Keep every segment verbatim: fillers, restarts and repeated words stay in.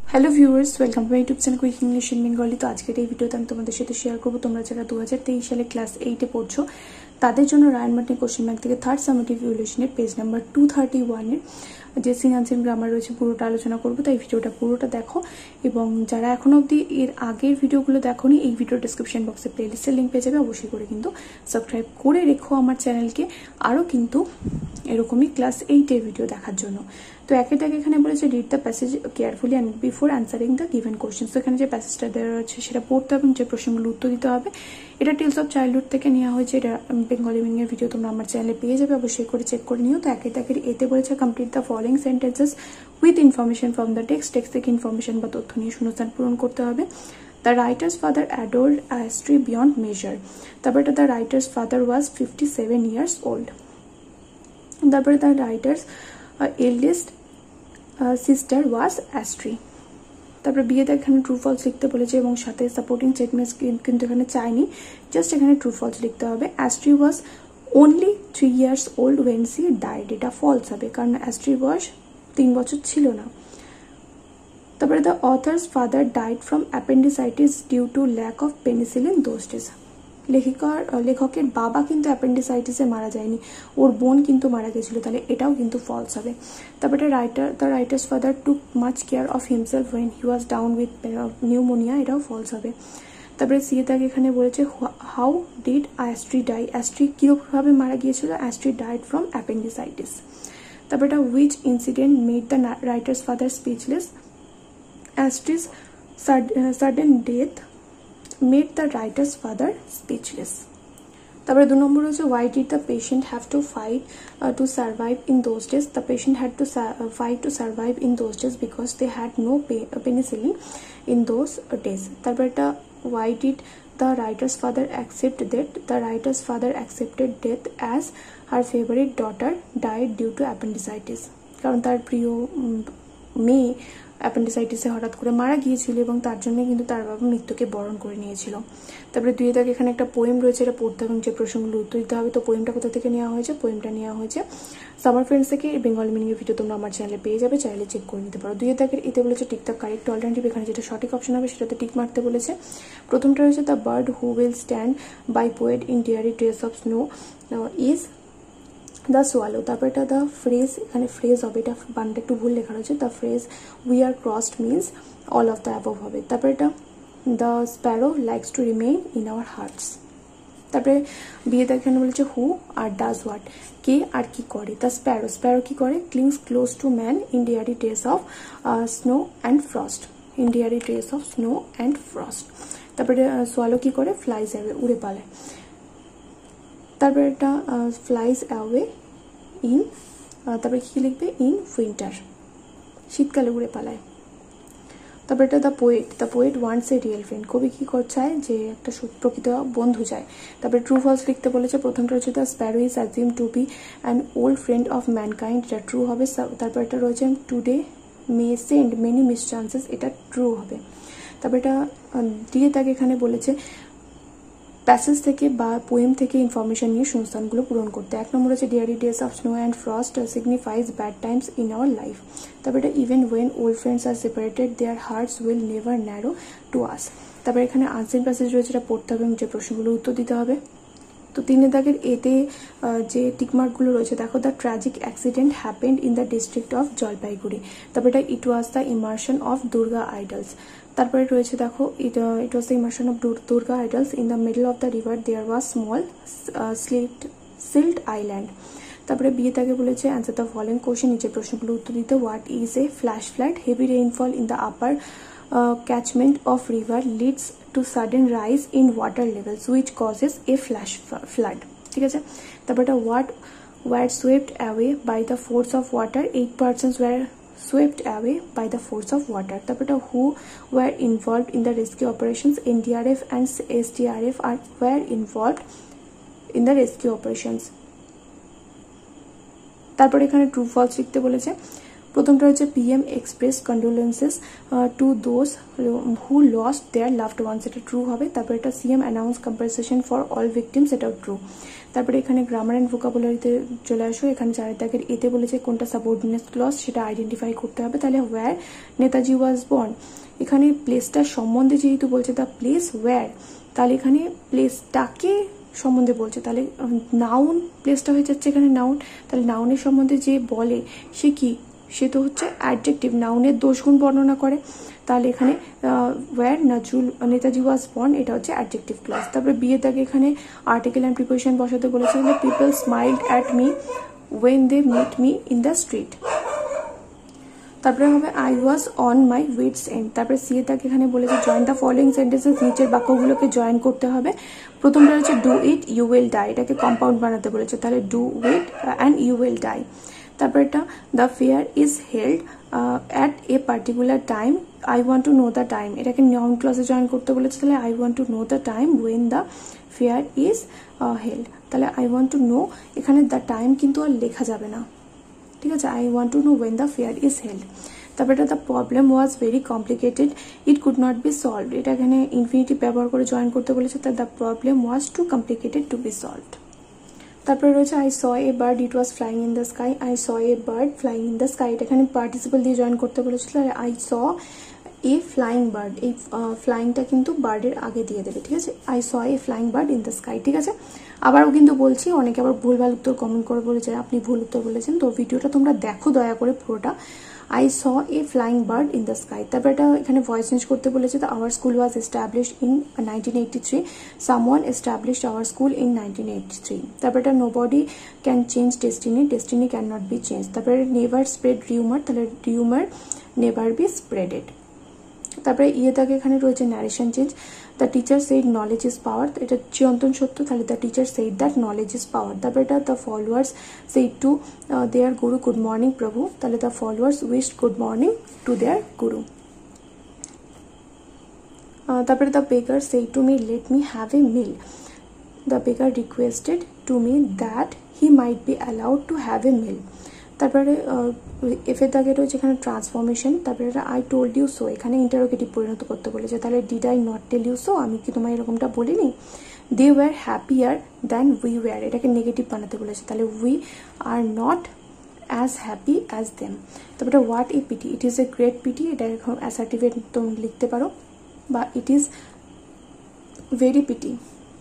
Hello viewers, welcome to my YouTube channel quick English in Bengali. तो आज के এই ভিডিওতে আমি তোমাদের সাথে শেয়ার করব তোমরা যারা দু হাজার তেইশ সালে ক্লাস এইট এ পড়ছো তাদের জন্য রায়ান মার্টিন কোশ্চেন ব্যাংক থেকে থার্ড সামেটিভ ইভ্যালুয়েশনের page number two thirty one এর যে সিন আনসিন গ্রামার রয়েছে পুরোটা আলোচনা করব। তাই ভিডিওটা পুরোটা দেখো এবং যারা এখনো অবধি এর আগের ভিডিওগুলো দেখোনি এই ভিডিও ডেসক্রিপশন বক্সে প্লেলিস্টের লিংক পেয়ে যাবে। অবশ্যই করে কিন্তু সাবস্ক্রাইব করে রেখো আমার চ্যানেলকে, আরও কিন্তু এরকমই ক্লাস এইট এর ভিডিও দেখার জন্য। তো একে দাগে এখানে বলেছে read the passage carefully and before answering the given question. তো এখানে যে প্যাসেজটা দেওয়া রয়েছে সেটা পড়তে হবে, যে প্রশ্নগুলো উত্তর দিতে হবে। এটা টেলস অফ চাইল্ডহুড থেকে নেওয়া হয়েছে। এটা বেঙ্গলি মিনিংয়ের ভিডিও তোমরা আমার চ্যানেলে পেয়ে যাবে, অবশ্যই করে চেক করে নিও। তো একে দাগের এতে বলেছে complete the following sentences with information from the text. Text থেকে ইনফরমেশন বা তথ্য নিয়ে শূন্যস্থান পূরণ করতে হবে। The writer's father adored Astri beyond measure. তারপরে the writer's father was fifty-seven years old. তারপরে the writer's uh, eldest uh, sister was Astri. তারপরে বিয়েতে এখানে ট্রু ফলস লিখতে বলেছে এবং সাথে সাপোর্টিং স্টেটমেন্টস কিন্তু এখানে চাইনি, জাস্ট এখানে ট্রু ফলস লিখতে হবে। Astri was only three years old when she died, এটা ফলস হবে কারণ অ্যাস্ট্রি বয়স তিন বছর ছিল না। তারপরে the author's father died from appendicitis due to lack of penicillin those days. লেখিকার লেখকের বাবা কিন্তু অ্যাপেন্ডিসাইটিসে মারা যায়নি, ওর বোন কিন্তু মারা গেছিল, তাহলে এটাও কিন্তু ফলস হবে। তারপরে writer the writer's father took much care of himself when he was down with pneumonia, এটাও ফলস হবে। তারপরে সিয়ে তাকে এখানে বলেছে how did Astri die, Astri কীভাবে মারা গিয়েছিল, অ্যাস্ট্রি ডাইড ফ্রম অ্যাপেন্ডিসাইটিস। তারপরে এটা which incident made the writer's father speechless, Astri's sudden death made the writer's father speechless. তারপরে দু নম্বর হচ্ছে why did the patient have to fight uh, to survive in those days? The patient had to uh, fight to survive in those days because they had no pay, uh, penicillin in those days. তারপরে এটা why did the writer's father accept death? The writer's father accepted death as her favorite daughter died due to appendicitis. কারণ তার প্রিয় মেয়ে অ্যাপেন্ডিসাইটিসে হঠাৎ করে মারা গিয়েছিল এবং তার জন্য কিন্তু তার বাবা মৃত্যুকে বরণ করে নিয়েছিল। তারপরে দুই দাগে এখানে একটা পোয়েম রয়েছে, এটা পড়তে হবে এবং যে প্রশ্নগুলো উত্তর দিতে হবে। তো পোয়েমটা কোথা থেকে নেওয়া হয়েছে? পোয়েমটা নেওয়া হয়েছে সামার ফ্রেন্ডস থেকে। বেঙ্গলি মিনিংয়ের ভিডিও তোমরা আমার চ্যানেলে পেয়ে যাবে, চাইলে চেক করে নিতে পারো। দুই দাগের এতে বলেছে টিক দ্য কারেক্ট অল্টারনেটিভ, এখানে যেটা সঠিক অপশন হবে সেটাতে টিক মারতে বলেছে। প্রথমটা রয়েছে the bird who will stand by poet in dreary days of snow is the swallow. তারপর এটা দ্য ফ্রেজ, এখানে ফ্রেজ হবে, এটা বানটা একটু ভুল লেখা রয়েছে। The phrase we are crossed means all of the above হবে। তারপর এটা the sparrow likes to remain in our hearts. তারপরে বিয়েতে এখানে বলেছে হু আর ডাজ হোয়াট, কে আর কি করে। দ্য স্প্যারো, স্প্যারো কি করে? Clings close to man in dreary days of snow and frost, in dreary days of snow and frost. তারপরে swallow কি করে? ফ্লাইজ অ্যাওয়ে, উড়ে পালায়। তারপরে এটা ফ্লাইজ অ্যাওয়ে ইন, তারপরে কী লিখবে? ইন উইন্টার, শীতকালে উড়ে পালায়। তারপরে এটা the poet, the poet wants a real friend, কবি কী চায়? যে একটা প্রকৃত বন্ধু চায়। তারপরে ট্রু ফলস লিখতে বলেছে। প্রথমটা হচ্ছে the sparrow is assumed to be an old friend of mankind, এটা ট্রু হবে। তারপর এটা রয়েছে today may send many miss chances, এটা ট্রু হবে। তারপর এটা দিয়ে তাকে এখানে বলেছে প্যাসেজ থেকে বা পোয়েম থেকে ইনফরমেশন নিয়ে সংস্থানগুলো পূরণ করতে। এক নম্বর হচ্ছে dreary days of snow and frost signifies bad times in our life. তারপর এটা even when old friends are separated their hearts will never narrow to us. তারপর এখানে আনসিন প্যাসেজ রয়েছে, এটা পড়তে হবে এবং যে প্রশ্নগুলো উত্তর দিতে হবে। তো তিন দাগের এতে যে টিকমার্কগুলো রয়েছে দেখো, the tragic accident happened in the district of Jalpaiguri. তারপর এটা it was the immersion of Durga idols. তারপরে রয়েছে দেখো it it was the immersion of Durga idols in the middle of the river there was small slit silt island. তারপরে বিয়ে তাকে বলেছে answer the following question, নিচের প্রশ্নগুলো উত্তর দিতে। What is a flash flood? Heavy rainfall in the upper catchment of river leads to sudden rise in water levels which causes a flash flood, ঠিক আছে। তারপর এটা what were swept away by the force of water, eight persons were swept away by the force of water. তারপর এটা who were involved in the rescue operations, N D R F and S D R F are were involved in the rescue operations. তারপর এখানে true false লিখতে বলেছে। প্রথমটা হচ্ছে PM express condolences to those who lost their loved ones, এটা true হবে। তারপরে এটা CM announce compensation for all victims, এটাও ট্রু। তারপরে এখানে গ্রামার অ্যান্ড ভোকাবুলারিতে চলে আসো। এখানে চারের দাগের এতে বলেছে কোনটা সাবঅর্ডিনেট ক্লজ সেটা আইডেন্টিফাই করতে হবে। তাহলে ওয়্যার নেতাজি ওয়াজ বর্ন, এখানে প্লেসটার সম্বন্ধে যেহেতু বলছে দ্য প্লেস ওয়্যার, তাহলে এখানে প্লেসটাকে সম্বন্ধে বলছে, তাহলে নাউন প্লেসটা হয়ে যাচ্ছে এখানে নাউন। তাহলে নাউনের সম্বন্ধে যে বলে সে কি, সে তো হচ্ছে অ্যাডজেক্টিভ, নাউনের দোষগুণ বর্ণনা করে। তাহলে এখানে where Nazrul Netaji was born, এটা হচ্ছে অ্যাডজেক্টিভ ক্লজ। তারপরে বিয়ে তাকে এখানে আর্টিকেল অ্যান্ড প্রিপোজিশন বসাতে বলেছে, people smiled at me when they meet me in the street. তারপরে হবে I was on my wits end. তারপরে সিএ তাকে এখানে বলেছে জয়েন দ্য ফলোইং সেন্টেন্সেস, নিচের বাক্যগুলোকে জয়েন করতে হবে। প্রথমটা হচ্ছে do it you will die, এটাকে কম্পাউন্ড বানাতে বলেছে, তাহলে do it and you will die. তারপর এটা the fair is held at a particular time, I want to know the time, এটাকে নাউন ক্লজে জয়েন করতে বলেছে, তাহলে I want to know the time when the fair is held. তাহলে I want to know, এখানে the time কিন্তু আর লেখা যাবে না, ঠিক আছে, I want to know when the fair is held. তারপরে এটা the problem was very complicated it could not be solved, এটা এখানে ইনফিনিটিভ ব্যবহার করে জয়েন করতে বলেছে, তাই the problem was too complicated to be solved. তারপরে রয়েছে I saw a bird it was flying in the sky, I saw a bird flying in the sky, এটা এখানে পার্টিসিপল দিয়ে জয়েন করতে বলেছিল। আর I saw a flying bird, এই ফ্লাইংটা কিন্তু বার্ডের আগে দিয়ে দেবে, ঠিক আছে, I saw a flying bird in the sky, ঠিক আছে। আবারও কিন্তু বলছি, অনেকে আবার ভুলভাল উত্তর কমেন্ট করে বলেছে আপনি ভুল উত্তর বলেছেন, তো ভিডিওটা তোমরা দেখো দয়া করে পুরোটা। I saw a flying bird in the sky. তারপর এটা এখানে ভয়েস চেঞ্জ করতে বলেছে, তো our school was established in nineteen eighty three, someone established our school in nineteen eighty three. তারপর এটা no body can change destiny, destiny can not be change. তারপরে never spread rumour, তাহলে rumour never be spreaded. তারপরে ইয়ে তাকে এখানে রয়েছে narration change, the teacher said knowledge is পাওয়ার, এটা চিরন্তন সত্য, তাহলে the teacher said that knowledge is power. তারপরে এটা the followers said to their guru good morning প্রভু, তাহলে the followers wished good morning to their guru. তারপরে the baker said to me let me have a meal, the baker requested to me that he might be allowed to have a meal. তারপরে এফের দাগে রয়েছে এখানে transformation. তারপরে এটা I told you so, এখানে interrogative পরিণত করতে বলেছে, তাহলে did I not tell you so, আমি কি তোমায় এরকমটা বলিনি। They were happier than we were, এটাকে নেগেটিভ বানাতে বলেছে, তাহলে we are not as happy as them. তারপরে what a pity, it is a great pity, এটা এখন অ্যাসার্টিভেট তুমি লিখতে পারো, বা ইট ইজ ভেরি পিটি,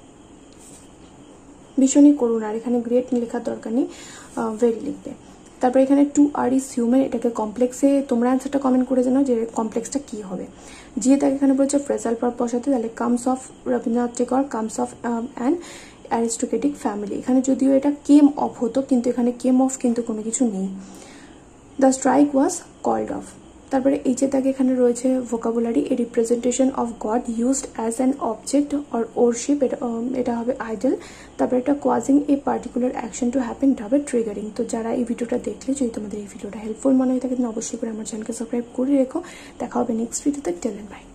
ভীষণই করুণ, আর এখানে গ্রেট লেখার দরকার নেই, ভেরি লিখবে। তারপরে এখানে টু আর ইজ হিউম্যান, এটাকে কমপ্লেক্সে তোমরা অ্যান্সারটা কমেন্ট করে জানাও যে কমপ্লেক্সটা কী হবে। যে তাকে এখানে বলছে ফ্রেজাল ভার্ব বসাতে, তাহলে comes of Rabindranath Tagore, comes of an aristocratic family, এখানে যদিও এটা কেম অফ হতো, কিন্তু এখানে কেম অফ কিন্তু কোনো কিছু নেই। The strike was called off. তারপরে এই যে তাকে এখানে রয়েছে vocabulary, a representation of god used as an object or worship, এটা এটা হবে আইডল। তারপরে এটা causing a particular action to happen, এটা হবে ট্রিগারিং। তো যারা এই ভিডিওটা দেখলে, যদি তোমাদের এই ভিডিওটা হেল্পফুল মনে হয় থাকে, অবশ্যই করে আমার চ্যানেলকে সাবস্ক্রাইব করে রেখো। দেখা হবে নেক্সট ভিডিওতে, টেল এন্ড বাই।